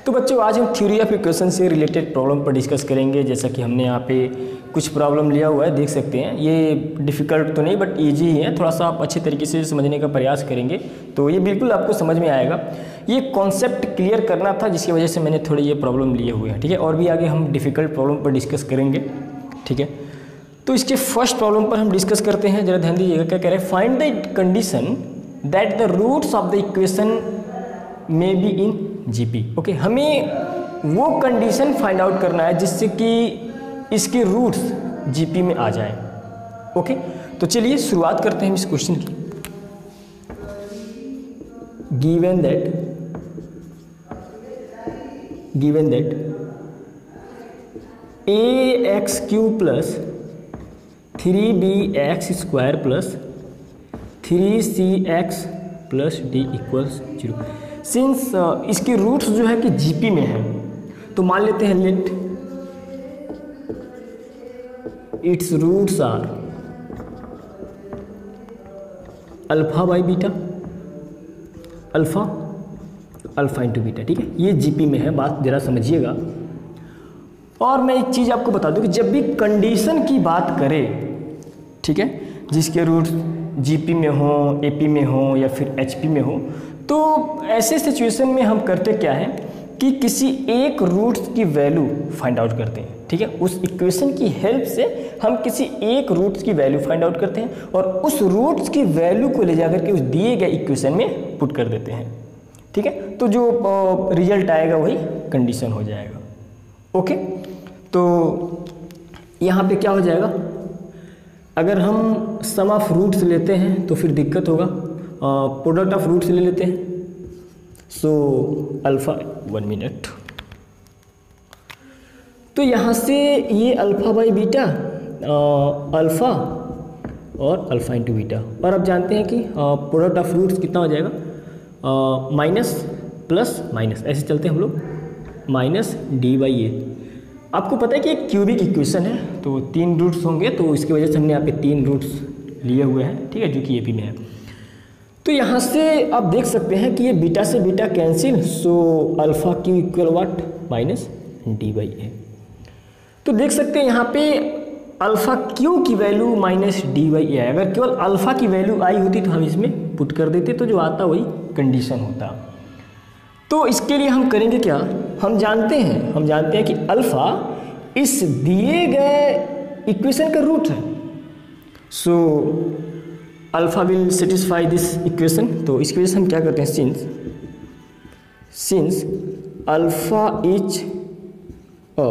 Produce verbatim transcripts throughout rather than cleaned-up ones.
तो बच्चों आज हम थ्योरी ऑफ इक्वेशन से रिलेटेड प्रॉब्लम पर डिस्कस करेंगे। जैसा कि हमने यहाँ पे कुछ प्रॉब्लम लिया हुआ है, देख सकते हैं। ये डिफ़िकल्ट तो नहीं बट इजी ही है, थोड़ा सा आप अच्छे तरीके से समझने का प्रयास करेंगे तो ये बिल्कुल आपको समझ में आएगा। ये कॉन्सेप्ट क्लियर करना था जिसकी वजह से मैंने थोड़ी ये प्रॉब्लम लिए हुए हैं, ठीक है। और भी आगे हम डिफ़िकल्ट प्रॉब्लम पर डिस्कस करेंगे, ठीक है। तो इसके फर्स्ट प्रॉब्लम पर हम डिस्कस करते हैं, जरा ध्यान दीजिएगा क्या कह रहे हैं। Find the condition that the roots of the equation may be in GP. Okay, हमें वो कंडीशन फाइंड आउट करना है जिससे कि इसके रूट्स जीपी में आ जाएं। ओके, तो चलिए शुरुआत करते हैं इस क्वेश्चन की। Given that given that a x cube plus three b x square plus three c x plus d equals zero. Since इसके रूट्स जो है कि जीपी में है, तो मान लेते हैं let its roots are alpha by beta, alpha alpha into beta, ठीक है। ये जीपी में है, बात जरा समझिएगा। और मैं एक चीज़ आपको बता दूं कि जब भी कंडीशन की बात करें, ठीक है, जिसके रूट्स जीपी में हो, एपी में हो या फिर एचपी में हो, तो ऐसे सिचुएशन में हम करते क्या है कि किसी एक रूट्स की वैल्यू फाइंड आउट करते हैं, ठीक है। उस इक्वेशन की हेल्प से हम किसी एक रूट्स की वैल्यू फाइंड आउट करते हैं और उस रूट्स की वैल्यू को ले जाकर के उस दिए गए इक्वेशन में पुट कर देते हैं, ठीक है। तो जो रिजल्ट आएगा वही कंडीशन हो जाएगा। ओके, तो यहाँ पे क्या हो जाएगा, अगर हम सम ऑफ रूट्स लेते हैं तो फिर दिक्कत होगा। प्रोडक्ट ऑफ रूट्स ले लेते हैं। सो अल्फ़ा, वन मिनट, तो यहाँ से ये अल्फ़ा बाई बीटा, अल्फ़ा और अल्फ़ा इंटू बीटा। और अब जानते हैं कि प्रोडक्ट ऑफ रूट्स कितना हो जाएगा, माइनस प्लस माइनस, ऐसे चलते हैं हम लोग, माइनस डी बाई ए। आपको पता है कि एक क्यूबिक इक्वेशन है, तो तीन रूट्स होंगे, तो इसकी वजह से हमने यहाँ पे तीन रूट्स लिए हुए हैं, ठीक है, जो कि ए पी में है। तो यहाँ से आप देख सकते हैं कि ये बीटा से beta cancel, so alpha cube equal what, minus d by a. तो देख सकते हैं यहाँ पे अल्फ़ा क्यू की value minus d by a है। अगर केवल अल्फ़ा की वैल्यू आई होती तो हम इसमें पुट कर देते, तो जो आता वही कंडीशन होता। तो इसके लिए हम करेंगे क्या, हम जानते हैं हम जानते हैं कि अल्फ़ा इस दिए गए इक्वेशन का रूट है। So alpha will satisfy this equation. तो इसकी वजह से हम क्या करते हैं, since since alpha is a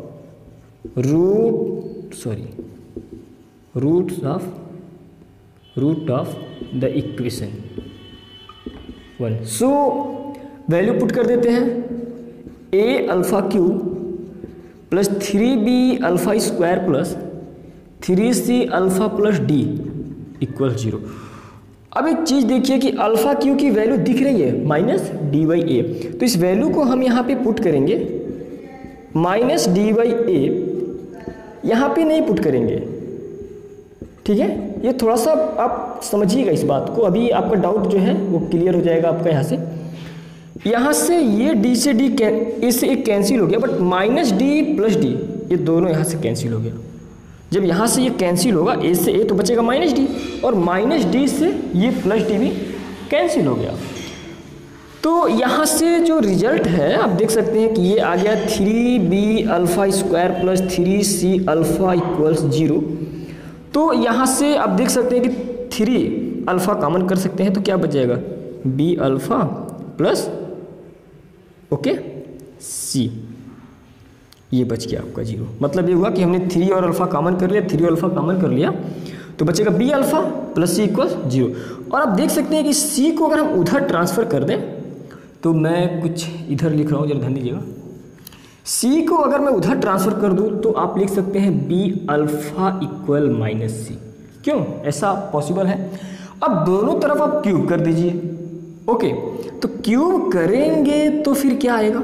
root sorry root of root of the equation one. So value put कर देते हैं, a alpha cube plus three b alpha square plus three c alpha plus d equal zero. अब एक चीज़ देखिए कि alpha cube की value दिख रही है माइनस डी बाई ए, तो इस वैल्यू को हम यहाँ पे पुट करेंगे, माइनस डी बाई ए यहाँ पे नहीं पुट करेंगे, ठीक है। ये थोड़ा सा आप समझिएगा इस बात को, अभी आपका डाउट जो है वो क्लियर हो जाएगा आपका। यहाँ से यहाँ से ये डी से डी इससे एक कैंसिल हो गया, but minus d plus d ये दोनों यहाँ से कैंसिल हो गया। जब यहाँ से ये कैंसिल होगा, ए से ए तो बचेगा माइनस डी, और माइनस डी से ये प्लस डी भी कैंसिल हो गया। तो यहाँ से जो रिजल्ट है आप देख सकते हैं कि ये आ गया three b alpha square plus three c alpha equals zero. तो यहाँ से आप देख सकते हैं कि थ्री अल्फ़ा कॉमन कर सकते हैं, तो क्या बच जाएगा, b alpha plus okay c, ये बच गया आपका जीरो। मतलब ये हुआ कि हमने थ्री और अल्फ़ा कॉमन कर लिया, थ्री और अल्फ़ा कॉमन कर लिया, तो बचेगा b alpha plus c equal zero. और आप देख सकते हैं कि सी को अगर हम उधर ट्रांसफ़र कर दें, तो मैं कुछ इधर लिख रहा हूँ, जरा ध्यान दीजिएगा। सी को अगर मैं उधर ट्रांसफ़र कर दूँ तो आप लिख सकते हैं b alpha equal minus c. क्यों ऐसा पॉसिबल है? अब दोनों तरफ आप क्यूब कर दीजिए। ओके, तो क्यूब करेंगे तो फिर क्या आएगा,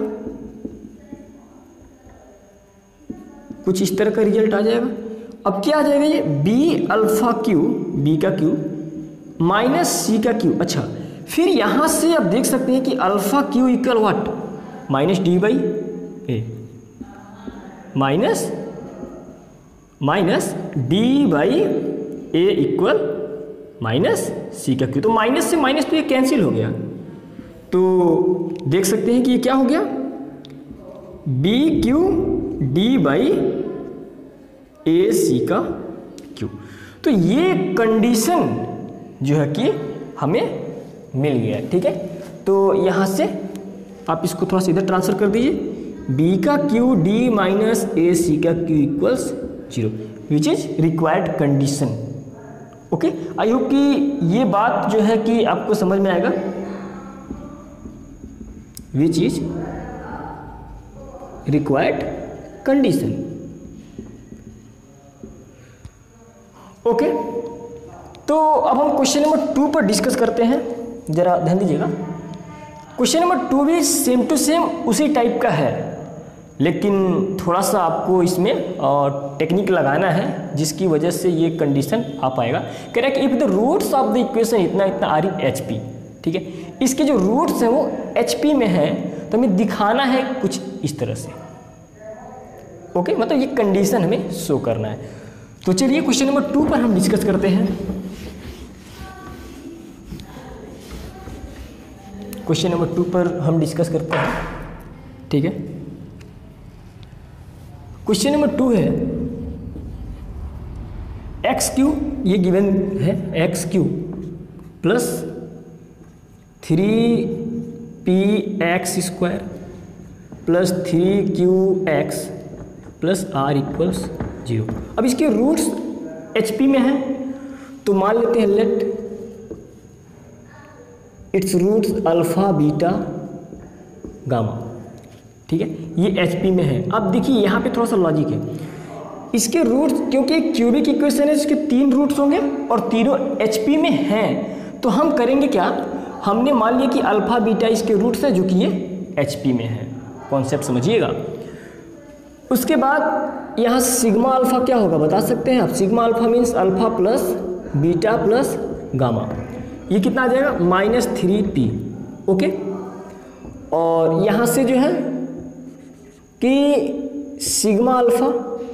कुछ इस तरह का रिजल्ट आ जाएगा। अब क्या आ जाएगा, ये बी अल्फा क्यू, बी का क्यू माइनस सी का क्यू। अच्छा, फिर यहां से आप देख सकते हैं कि alpha cube equal what, minus d by a minus minus d by a equal minus c का क्यू। तो माइनस से माइनस तो ये कैंसिल हो गया, तो देख सकते हैं कि ये क्या हो गया, b cube d by a c का क्यू। तो ये कंडीशन जो है कि हमें मिल गया, ठीक है। तो यहाँ से आप इसको थोड़ा सा इधर ट्रांसफर कर दीजिए, बी का cube d minus a c का cube equals zero which is required condition. Okay, I hope कि ये बात जो है कि आपको समझ में आएगा, which is required condition. Okay, तो अब हम क्वेश्चन नंबर टू पर डिस्कस करते हैं, जरा ध्यान दीजिएगा। क्वेश्चन नंबर टू भी सेम टू सेम उसी टाइप का है, लेकिन थोड़ा सा आपको इसमें टेक्निक लगाना है, जिसकी वजह से ये कंडीशन आ पाएगा। कह रहा है कि if the roots of the equation इतना इतना आर इन एच पी, ठीक है, इसके जो रूट्स हैं वो एच पी में हैं, तो हमें दिखाना है कुछ इस तरह से। ओके, मतलब ये कंडीशन हमें शो करना है। तो चलिए क्वेश्चन नंबर टू पर हम डिस्कस करते हैं। क्वेश्चन नंबर टू पर हम डिस्कस करते हैं, ठीक है। क्वेश्चन नंबर टू है एक्स क्यू, ये गिवन है x cube plus three p x square plus three q x plus r equals zero. अब इसके रूट्स एच पी में हैं, तो मान लेते हैं let its roots alpha beta gamma, ठीक है, ये एच पी में है। अब देखिए यहाँ पे थोड़ा सा लॉजिक है, इसके रूट्स, क्योंकि क्यूबिक इक्वेशन है, इसके तीन रूट्स होंगे और तीनों एच पी में हैं, तो हम करेंगे क्या, हमने मान लिया कि अल्फा बीटा इसके रूट्स है, जो कि ये एच पी में है। कॉन्सेप्ट समझिएगा। उसके बाद यहाँ सिग्मा अल्फा क्या होगा बता सकते हैं आप, sigma alpha means alpha plus beta plus gamma, ये कितना आ जाएगा, माइनस थ्री पी। ओके, और यहाँ से जो है कि sigma alpha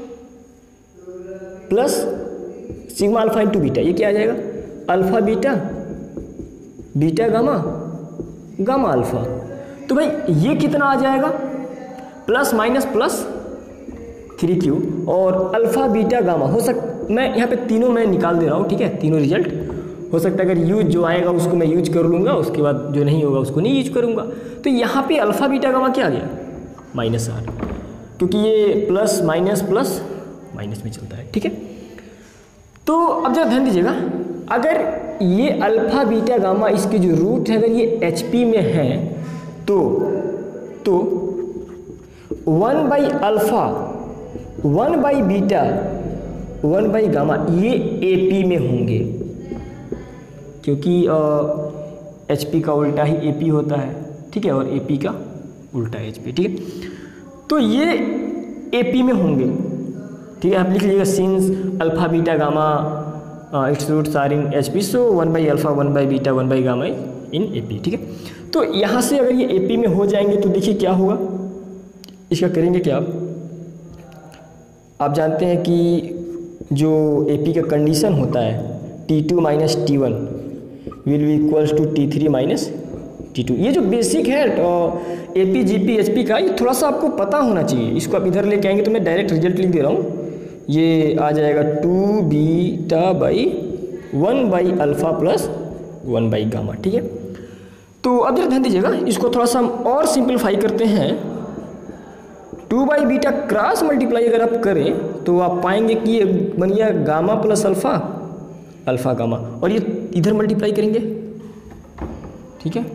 plus sigma alpha into beta, ये क्या आ जाएगा, alpha beta beta gamma gamma alpha. तो भाई ये कितना आ जाएगा, plus minus plus three q और अल्फा बीटा गामा। हो सक मैं यहाँ पे तीनों मैं निकाल दे रहा हूँ, ठीक है, तीनों रिजल्ट। हो सकता है अगर यूज जो आएगा उसको मैं यूज कर लूँगा, उसके बाद जो नहीं होगा उसको नहीं यूज करूँगा। तो यहाँ पे अल्फा बीटा गामा क्या आ गया, माइनस आर, क्योंकि ये प्लस माइनस प्लस माइनस में चलता है, ठीक है। तो अब जरा ध्यान दीजिएगा, अगर ये अल्फा बीटा गामा इसके जो रूट है अगर ये एच पी में है, तो तो one by alpha one by beta one by gamma ये ए पी में होंगे, क्योंकि एच पी का उल्टा ही ए पी होता है, ठीक है, और ए पी का उल्टा एच पी, ठीक है। तो ये ए पी में होंगे, ठीक है। आप लिख लीजिएगा since alpha beta gamma its roots are in H P, so one by alpha one by beta one by gamma in A P, ठीक है। तो यहाँ से अगर ये ए पी में हो जाएंगे तो देखिए क्या होगा, इसका करेंगे क्या, आप जानते हैं कि जो ए पी का कंडीशन होता है t two minus t one will be equals to t three minus t two. ये जो बेसिक है A P G P H P का, ये थोड़ा सा आपको पता होना चाहिए। इसको आप इधर लेके आएंगे तो मैं डायरेक्ट रिजल्ट लिख दे रहा हूँ, ये आ जाएगा two beta by one by alpha plus one by gamma, ठीक है। तो अब जरा ध्यान दीजिएगा, इसको थोड़ा सा हम और सिंप्लीफाई करते हैं। Two by beta cross multiply अगर आप करें तो आप पाएंगे कि ये बन गया gamma plus alpha alpha gamma, और ये इधर मल्टीप्लाई करेंगे, ठीक है,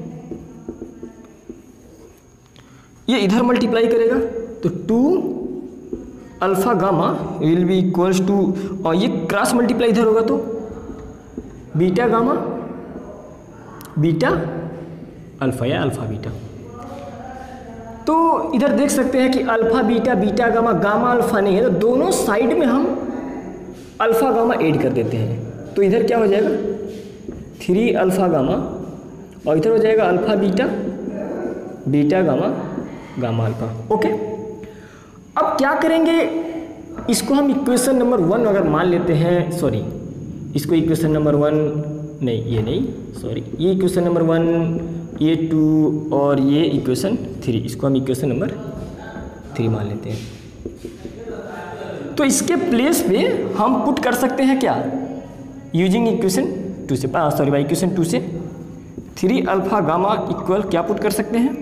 ये इधर मल्टीप्लाई करेगा तो two alpha gamma will be equals to, और ये क्रॉस मल्टीप्लाई इधर होगा तो बीटा गामा बीटा अल्फा या अल्फा बीटा। तो इधर देख सकते हैं कि alpha beta beta gamma gamma alpha नहीं है, तो दोनों साइड में हम अल्फा गामा ऐड कर देते हैं। तो इधर क्या हो जाएगा, थ्री अल्फा गामा, और इधर हो जाएगा alpha beta beta gamma gamma alpha. Okay, अब क्या करेंगे, इसको हम इक्वेशन नंबर वन अगर मान लेते हैं, सॉरी इसको इक्वेशन नंबर वन नहीं, ये नहीं, सॉरी ये इक्वेशन नंबर वन, ये टू और ये इक्वेशन थ्री, इसको हम इक्वेशन नंबर थ्री मान लेते हैं। तो इसके प्लेस पे हम पुट कर सकते हैं क्या, यूजिंग इक्वेशन टू से, सॉरी बाई इक्वेशन टू से थ्री अल्फा गामा इक्वल क्या पुट कर सकते हैं,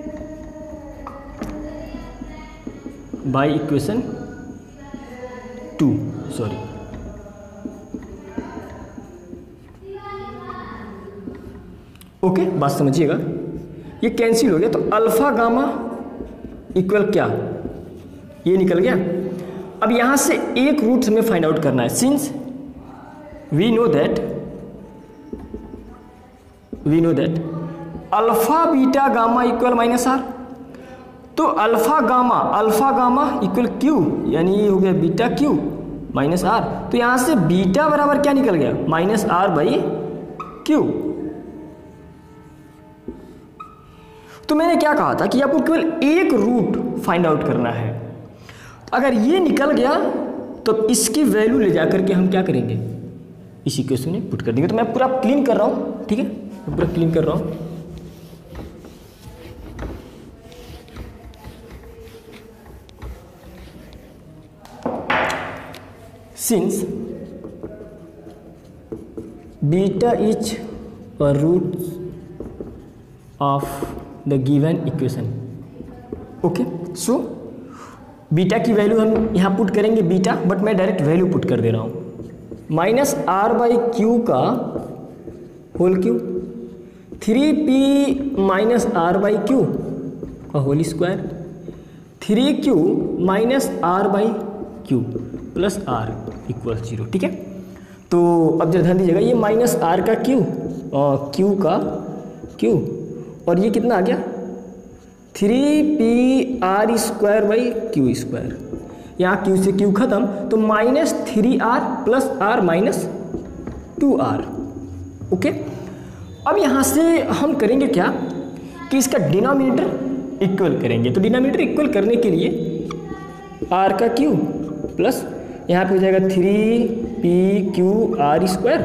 by equation two, sorry okay, बात समझिएगा, ये कैंसिल हो गया तो अल्फा गामा इक्वल क्या, ये निकल गया। अब यहां से एक रूट हमें फाइंड आउट करना है, since we know that we know that alpha beta gamma equal minus r, तो alpha gamma alpha gamma equal q, यानी ये हो गया बीटा क्यू माइनस आर, तो यहां से बीटा बराबर क्या निकल गया, माइनस आर बाई क्यू। तो मैंने क्या कहा था कि आपको केवल एक रूट फाइंड आउट करना है, अगर ये निकल गया तो इसकी वैल्यू ले जाकर के हम क्या करेंगे, इस इक्वेशन में पुट कर देंगे। तो मैं पूरा क्लीन कर रहा हूं, ठीक है, मैं पूरा क्लीन कर रहा हूं। Since beta is a root of the given equation, okay, so beta की वैल्यू हम यहाँ पुट करेंगे बीटा, बट मैं डायरेक्ट वैल्यू पुट कर दे रहा हूँ, माइनस आर बाई क्यू का whole cube, three p minus r by q का whole square, three q minus r by q plus r equal zero, ठीक है। तो अब जरा ध्यान दीजिएगा, ये माइनस आर का क्यू और क्यू का क्यू, और ये कितना आ गया, three p r square by q square, यहाँ क्यू से क्यू खत्म, तो minus three r plus r minus two r. Okay, अब यहाँ से हम करेंगे क्या कि इसका डिनोमिनेटर इक्वल करेंगे, तो डिनोमिनेटर इक्वल करने के लिए आर का क्यू प्लस यहाँ पे हो जाएगा three p q r square,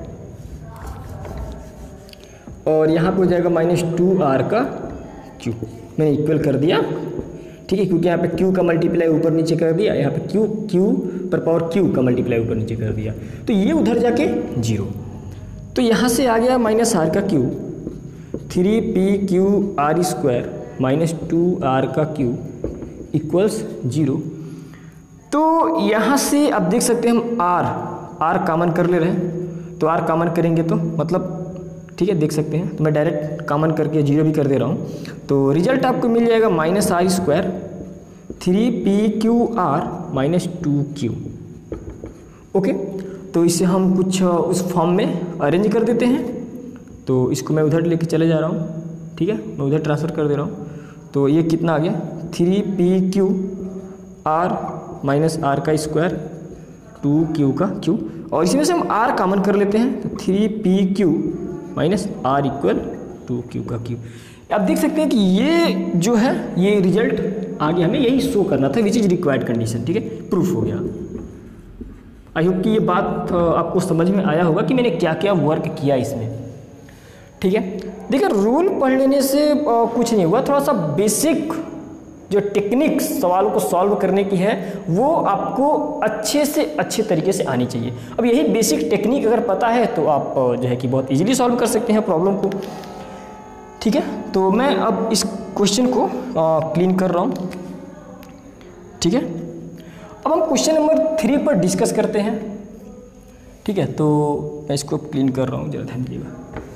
और यहाँ पे हो जाएगा माइनस टू आर का क्यू, मैंने इक्वल कर दिया, ठीक है, क्योंकि यहाँ पे क्यू का मल्टीप्लाई ऊपर नीचे कर दिया, यहाँ पे क्यू क्यू पर पावर क्यू का मल्टीप्लाई ऊपर नीचे कर दिया, तो ये उधर जाके जीरो, तो यहाँ से आ गया माइनस आर का cube, three p q r square minus two r का क्यू इक्वल्स जीरो। तो यहाँ से अब देख सकते हैं हम आर आर कॉमन कर ले रहे हैं, तो आर कॉमन करेंगे तो मतलब ठीक है, देख सकते हैं, तो मैं डायरेक्ट कॉमन करके जीरो भी कर दे रहा हूँ, तो रिजल्ट आपको मिल जाएगा minus r square three p q r minus two q. Okay, तो इसे हम कुछ उस फॉर्म में अरेंज कर देते हैं, तो इसको मैं उधर लेके चले जा रहा हूँ, ठीक है, मैं उधर ट्रांसफ़र कर दे रहा हूँ, तो ये कितना आ गया, three p q r minus r का स्क्वायर टू क्यू का क्यू, और इसी में से हम आर कॉमन कर लेते हैं, तो three p q minus r equal two q का क्यू। आप देख सकते हैं कि ये जो है ये रिजल्ट आगे हमें यही शो करना था, विच इज रिक्वायर्ड कंडीशन, ठीक है, प्रूफ हो गया। आई होप कि ये बात आपको समझ में आया होगा कि मैंने क्या क्या वर्क किया इसमें, ठीक है। देखिए, रूल पढ़ लेने से कुछ नहीं हुआ, थोड़ा सा बेसिक जो टेक्निक सवालों को सॉल्व करने की है वो आपको अच्छे से अच्छे तरीके से आनी चाहिए। अब यही बेसिक टेक्निक अगर पता है तो आप जो है कि बहुत इजीली सॉल्व कर सकते हैं प्रॉब्लम को, ठीक है। तो मैं अब इस क्वेश्चन को क्लीन कर रहा हूँ, ठीक है। अब हम क्वेश्चन नंबर थ्री पर डिस्कस करते हैं, ठीक है। तो मैं इसको क्लीन कर रहा हूँ, जरा ध्यान दीजिएगा।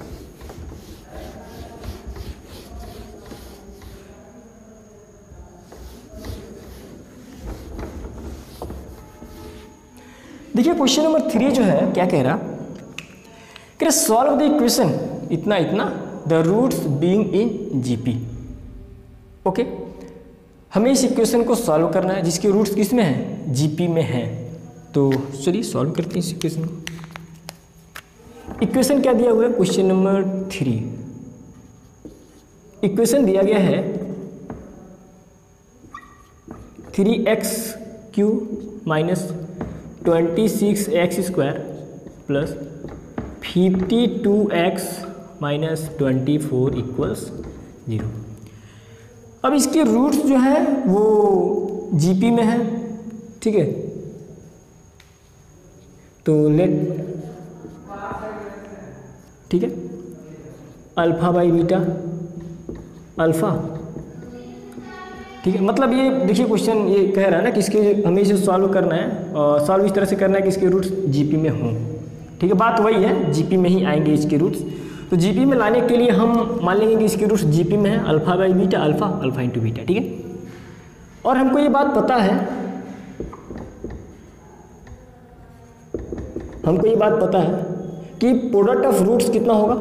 देखिए, क्वेश्चन नंबर थ्री जो है क्या कह रहा, कि सॉल्व द इक्वेशन इतना इतना the roots being in GP. Okay, हमें इस इक्वेशन को सॉल्व करना है जिसके रूट्स किस में हैं, जीपी में हैं। तो चलिए सॉल्व करते हैं इस इक्वेशन को। इक्वेशन क्या दिया हुआ है, क्वेश्चन नंबर थ्री, इक्वेशन दिया गया है three x cube minus twenty six x square plus fifty two x minus twenty four equals zero. अब इसके रूट्स जो है वो जीपी में है, ठीक है। तो लेट, ठीक है, अल्फा बाई बीटा अल्फा, ठीक है। मतलब ये देखिए क्वेश्चन ये कह रहा है ना कि इसके हमें इसे सॉल्व करना है और सॉल्व इस तरह से करना है कि इसके रूट्स जीपी में हों, ठीक है। बात वही है, जीपी में ही आएंगे इसके रूट्स। तो जीपी में लाने के लिए हम मान लेंगे कि इसके रूट्स जीपी में है, alpha by beta alpha, alpha into beta, ठीक है। और हमको ये बात पता है, हमको ये बात पता है कि प्रोडक्ट ऑफ रूट्स कितना होगा,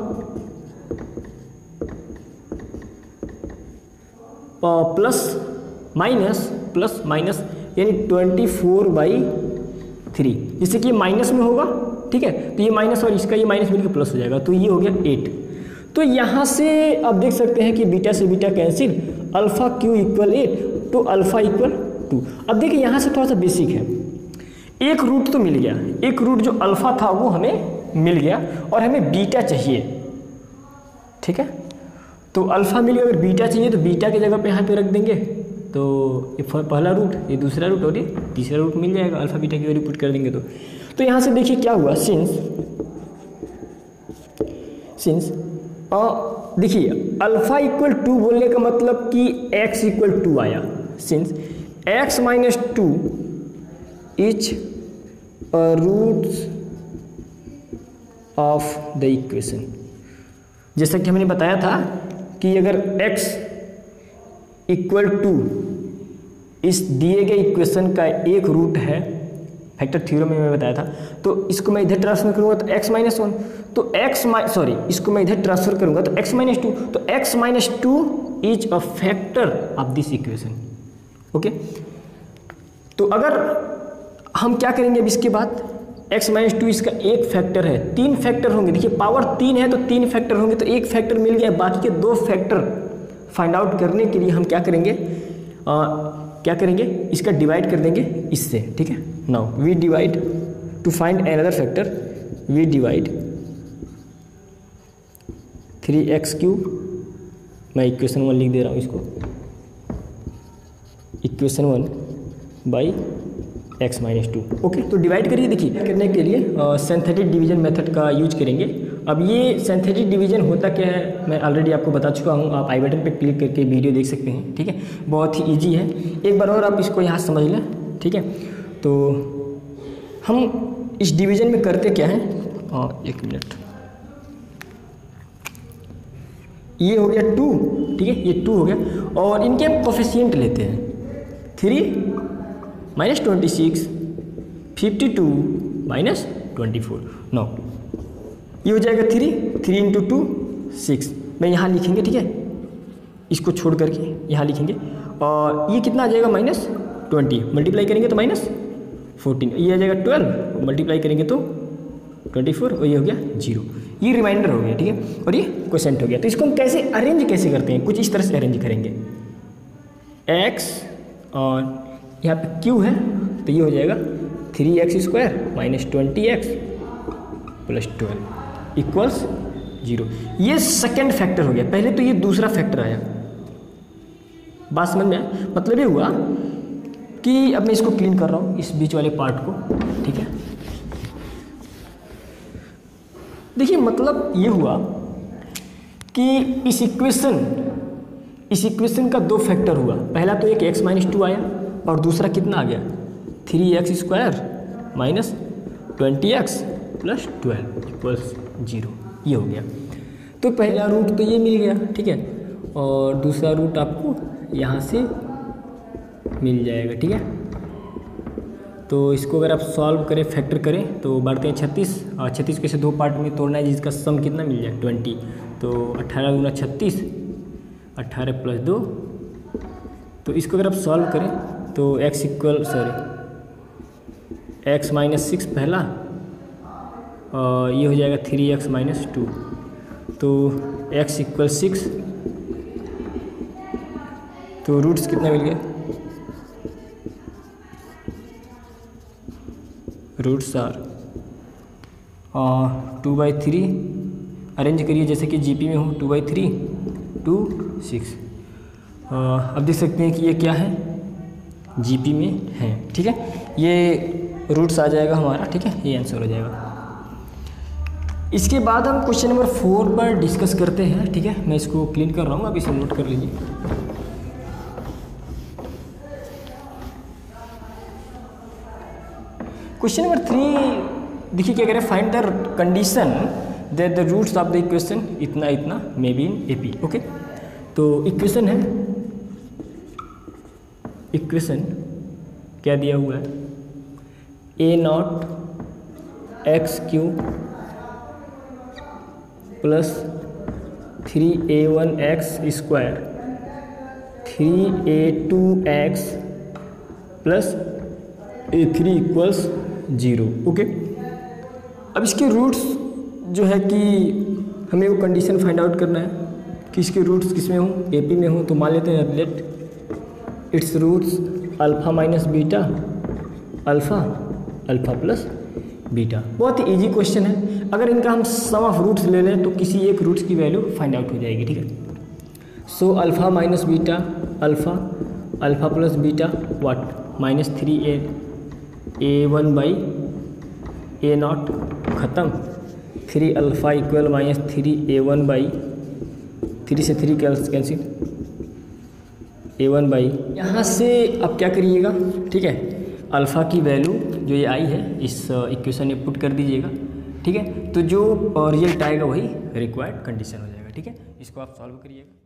प्लस माइनस प्लस माइनस यानी ट्वेंटी फोर बाई थ्री, जिससे कि माइनस में होगा, ठीक है। तो ये माइनस और इसका ये माइनस मिलकर प्लस हो जाएगा, तो ये हो गया एट। तो यहाँ से आप देख सकते हैं कि बीटा से beta cancel, alpha cube equal eight तो अल्फा इक्वल टू। अब देखिए यहाँ से थोड़ा सा बेसिक है, एक रूट तो मिल गया, एक रूट जो अल्फा था वो हमें मिल गया और हमें बीटा चाहिए, ठीक है। तो अल्फा मिल गया, अगर बीटा चाहिए तो बीटा की जगह पे यहाँ पे रख देंगे, तो ये पहला रूट, ये दूसरा रूट और ये तीसरा रूट मिल जाएगा, अल्फा बीटा की वैल्यू पुट कर देंगे तो तो यहाँ से देखिए क्या हुआ, सिंस सिंस देखिए अल्फा इक्वल टू बोलने का मतलब कि एक्स इक्वल टू आया, since x minus two each roots of the equation. जैसा कि हमने बताया था कि अगर x इक्वल टू इस दिए गए इक्वेशन का एक रूट है, फैक्टर थ्योरम में मैं बताया था, तो इसको मैं इधर ट्रांसफर करूंगा तो x माइनस वन, तो x सॉरी इसको मैं इधर ट्रांसफर करूंगा तो x माइनस टू, तो x minus two is a factor of this equation, okay. तो अगर हम क्या करेंगे अब इसके बाद, x माइनस टू इसका एक फैक्टर है, तीन फैक्टर होंगे, देखिए पावर तीन है तो तीन फैक्टर होंगे, तो एक फैक्टर मिल गया, बाकी के दो फैक्टर फाइंड आउट करने के लिए हम क्या करेंगे, आ, क्या करेंगे, इसका डिवाइड कर देंगे इससे, ठीक है। Now we divide to find another factor, we divide three x cube, मैं इक्वेशन वन लिख दे रहा हूँ इसको, equation one by x minus two, okay. तो डिवाइड करिए, देखिए करने के लिए सिंथेटिक डिवीजन मेथड का यूज करेंगे। अब ये सिंथेटिक डिवीजन होता क्या है मैं ऑलरेडी आपको बता चुका हूँ, आप आई बटन पे क्लिक करके वीडियो देख सकते हैं, ठीक है। बहुत ही इजी है, एक बार और आप इसको यहाँ समझ लें, ठीक है। तो हम इस डिवीजन में करते क्या है, आ, एक मिनट, ये हो गया टू, ठीक है, ये टू हो गया और इनके हम कोफिशिएंट लेते हैं, three minus twenty six, fifty two minus twenty four, नौ, ये हो जाएगा three, three into two six, मैं यहाँ लिखेंगे, ठीक है, इसको छोड़ करके यहाँ लिखेंगे, और ये कितना आ जाएगा माइनस ट्वेंटी, मल्टीप्लाई करेंगे तो माइनस फोर्टीन, ये आ जाएगा ट्वेल्व, मल्टीप्लाई करेंगे तो ट्वेंटी फोर, और ये हो गया जीरो, ये रिमाइंडर हो गया, ठीक है, और ये क्वोशेंट हो गया। तो इसको हम कैसे अरेंज कैसे करते हैं, कुछ इस तरह से अरेंज करेंगे, एक्स और यहाँ पे क्यू है तो ये हो जाएगा three x square minus twenty x plus twelve equals zero, ये सेकेंड फैक्टर हो गया, पहले तो ये दूसरा फैक्टर आया, बात समझ में आया, मतलब ये हुआ कि अब मैं इसको क्लीन कर रहा हूँ इस बीच वाले पार्ट को, ठीक है। देखिए मतलब ये हुआ कि इस इक्वेशन इस इक्वेशन का दो फैक्टर हुआ, पहला तो एक एक्स माइनस टू आया और दूसरा कितना आ गया, three x square minus twenty x plus twelve equals zero, ये हो गया। तो पहला रूट तो ये मिल गया, ठीक है, और दूसरा रूट आपको यहाँ से मिल जाएगा, ठीक है। तो इसको अगर आप सॉल्व करें, फैक्टर करें तो बढ़ते हैं छत्तीस, और छत्तीस को ऐसे दो पार्ट में तोड़ना है जिसका सम कितना मिल जाए ट्वेंटी, तो अट्ठारह गुना छत्तीस, अट्ठारह प्लस दो, तो इसको अगर आप सॉल्व करें तो x equal sorry x minus six पहला, और ये हो जाएगा थ्री एक्स माइनस टू, तो x इक्वल सिक्स, तो रूट्स कितना मिल गया roots are two by three, arrange करिए जैसे कि जीपी में हो, two by three two six. अब देख सकते हैं कि ये क्या है, जीपी में है, ठीक है। ये रूट्स आ जाएगा हमारा, ठीक है, ये आंसर हो जाएगा। इसके बाद हम क्वेश्चन नंबर फोर पर डिस्कस करते हैं, ठीक है। मैं इसको क्लीन कर रहा हूँ, आप इसे नोट कर लीजिए। क्वेश्चन नंबर थ्री देखिए क्या करें, find the condition that the roots of the equation इतना इतना may be in AP. Okay, तो इक्वेशन है, इक्वेशन क्या दिया हुआ है, a nought x cube plus three a one x square three a two x plus a three equals zero. Okay, अब इसके रूट्स जो है कि हमें वो कंडीशन फाइंड आउट करना है कि इसके रूट्स किस में हो, एपी में हो। तो मान लेते हैं let its roots alpha minus beta, alpha alpha plus beta. बहुत ही ईजी क्वेश्चन है। अगर इनका हम सम ऑफ रूट्स ले लें तो किसी एक रूट्स की वैल्यू फाइंड आउट हो जाएगी, ठीक है। So alpha minus beta, alpha alpha plus beta what, minus three a a one by a nought, ख़त्म। Three alpha equal minus three a one by, three से three cancel, a one by, यहाँ से अब क्या करिएगा, ठीक है, alpha की वैल्यू जो ये आई है इस इक्वेशन में पुट कर दीजिएगा, ठीक है। तो जो रिजल्ट आएगा वही रिक्वायर्ड कंडीशन हो जाएगा, ठीक है। इसको आप सॉल्व करिएगा।